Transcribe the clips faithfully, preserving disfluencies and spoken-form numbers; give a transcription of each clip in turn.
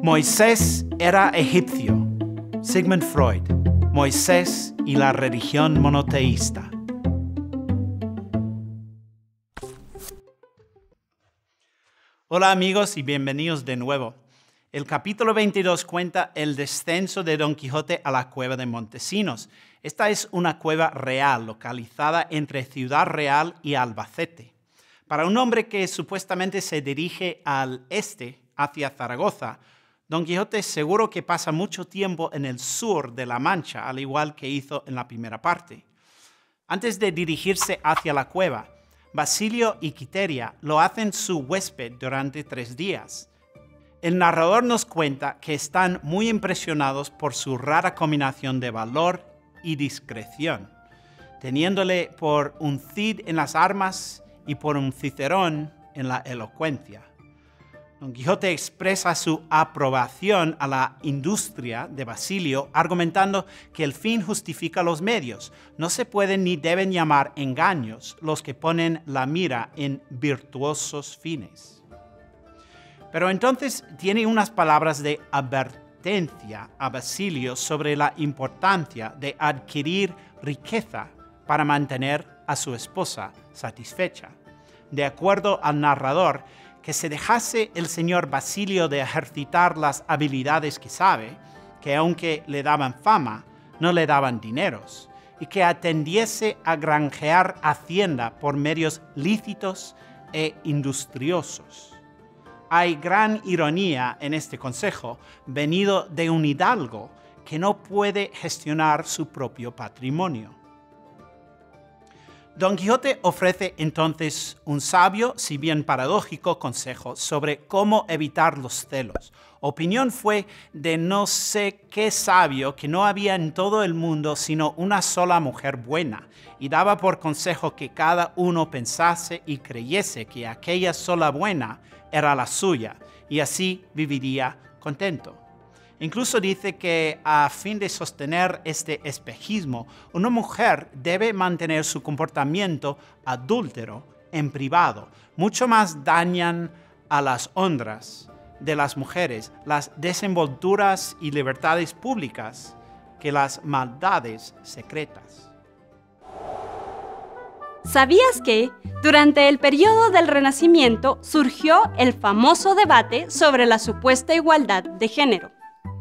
Moisés era egipcio. Sigmund Freud. Moisés y la religión monoteísta. Hola amigos y bienvenidos de nuevo. El capítulo veintidós cuenta el descenso de Don Quijote a la cueva de Montesinos. Esta es una cueva real, localizada entre Ciudad Real y Albacete. Para un hombre que supuestamente se dirige al este, hacia Zaragoza, Don Quijote seguro que pasa mucho tiempo en el sur de La Mancha, al igual que hizo en la primera parte. Antes de dirigirse hacia la cueva, Basilio y Quiteria lo hacen su huésped durante tres días. El narrador nos cuenta que están muy impresionados por su rara combinación de valor y discreción, teniéndole por un Cid en las armas y por un Cicerón en la elocuencia. Don Quijote expresa su aprobación a la industria de Basilio, argumentando que el fin justifica los medios. No se pueden ni deben llamar engaños los que ponen la mira en virtuosos fines. Pero entonces tiene unas palabras de advertencia a Basilio sobre la importancia de adquirir riqueza para mantener a su esposa satisfecha. De acuerdo al narrador, que se dejase el señor Basilio de ejercitar las habilidades que sabe, que aunque le daban fama, no le daban dineros, y que atendiese a granjear hacienda por medios lícitos e industriosos. Hay gran ironía en este consejo, venido de un hidalgo que no puede gestionar su propio patrimonio. Don Quijote ofrece entonces un sabio, si bien paradójico, consejo sobre cómo evitar los celos. Opinión fue de no sé qué sabio que no había en todo el mundo sino una sola mujer buena, y daba por consejo que cada uno pensase y creyese que aquella sola buena era la suya, y así viviría contento. Incluso dice que a fin de sostener este espejismo, una mujer debe mantener su comportamiento adúltero en privado. Mucho más dañan a las honras de las mujeres las desenvolturas y libertades públicas que las maldades secretas. ¿Sabías que, durante el periodo del Renacimiento, surgió el famoso debate sobre la supuesta igualdad de género?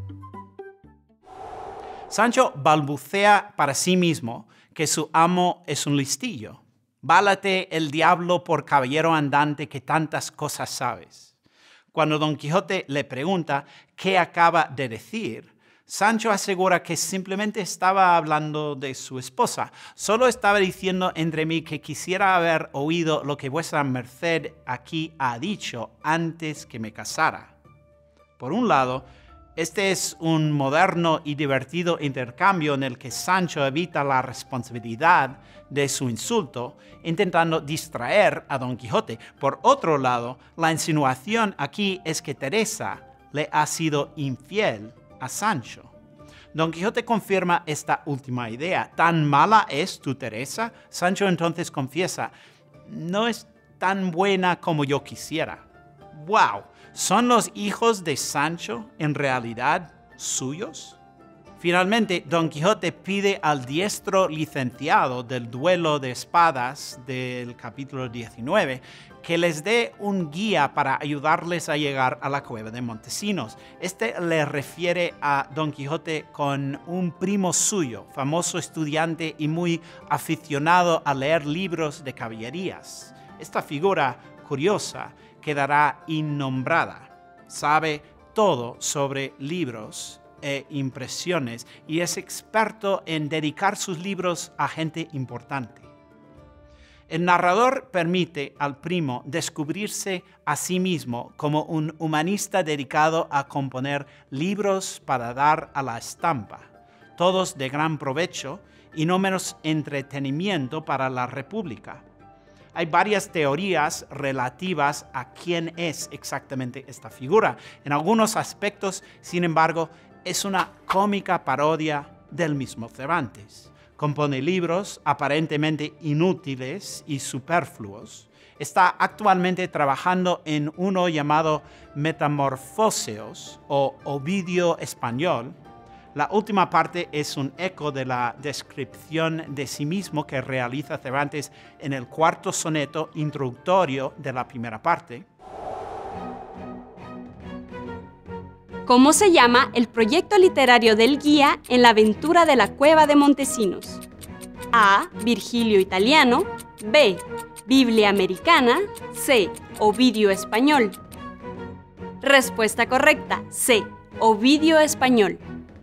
Sancho balbucea para sí mismo que su amo es un listillo. Válate el diablo por caballero andante que tantas cosas sabes. Cuando Don Quijote le pregunta qué acaba de decir, Sancho asegura que simplemente estaba hablando de su esposa. Solo estaba diciendo entre mí que quisiera haber oído lo que vuestra merced aquí ha dicho antes que me casara. Por un lado, este es un moderno y divertido intercambio en el que Sancho evita la responsabilidad de su insulto, intentando distraer a Don Quijote. Por otro lado, la insinuación aquí es que Teresa le ha sido infiel a Sancho. Don Quijote confirma esta última idea. ¿Tan mala es tu Teresa? Sancho entonces confiesa, no es tan buena como yo quisiera. ¡Wow! ¿Son los hijos de Sancho en realidad suyos? Finalmente, Don Quijote pide al diestro licenciado del duelo de espadas del capítulo diecinueve que les dé un guía para ayudarles a llegar a la cueva de Montesinos. Este le refiere a Don Quijote con un primo suyo, famoso estudiante y muy aficionado a leer libros de caballerías. Esta figura curiosa quedará innombrada. Sabe todo sobre libros e impresiones y es experto en dedicar sus libros a gente importante. El narrador permite al primo descubrirse a sí mismo como un humanista dedicado a componer libros para dar a la estampa, todos de gran provecho y no menos entretenimiento para la República. Hay varias teorías relativas a quién es exactamente esta figura. En algunos aspectos, sin embargo, es una cómica parodia del mismo Cervantes. compone libros aparentemente inútiles y superfluos. Está actualmente trabajando en uno llamado Metamorfóseos o Ovidio español. La última parte es un eco de la descripción de sí mismo que realiza Cervantes en el cuarto soneto introductorio de la primera parte. ¿Cómo se llama el proyecto literario del guía en la aventura de la cueva de Montesinos? A. Virgilio italiano. B. Biblia americana. C. Ovidio español. Respuesta correcta. C. Ovidio español.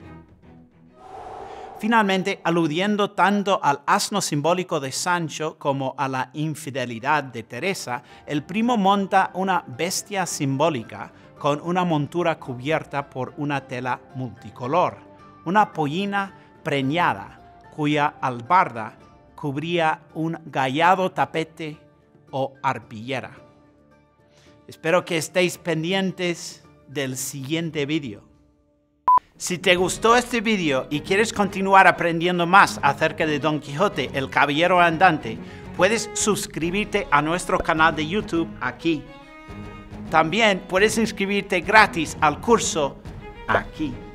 Finalmente, aludiendo tanto al asno simbólico de Sancho como a la infidelidad de Teresa, el primo monta una bestia simbólica con una montura cubierta por una tela multicolor, una pollina preñada cuya albarda cubría un gallado tapete o arpillera. Espero que estéis pendientes del siguiente vídeo. Si te gustó este vídeo y quieres continuar aprendiendo más acerca de Don Quijote, el Caballero Andante, puedes suscribirte a nuestro canal de YouTube aquí. También puedes inscribirte gratis al curso aquí.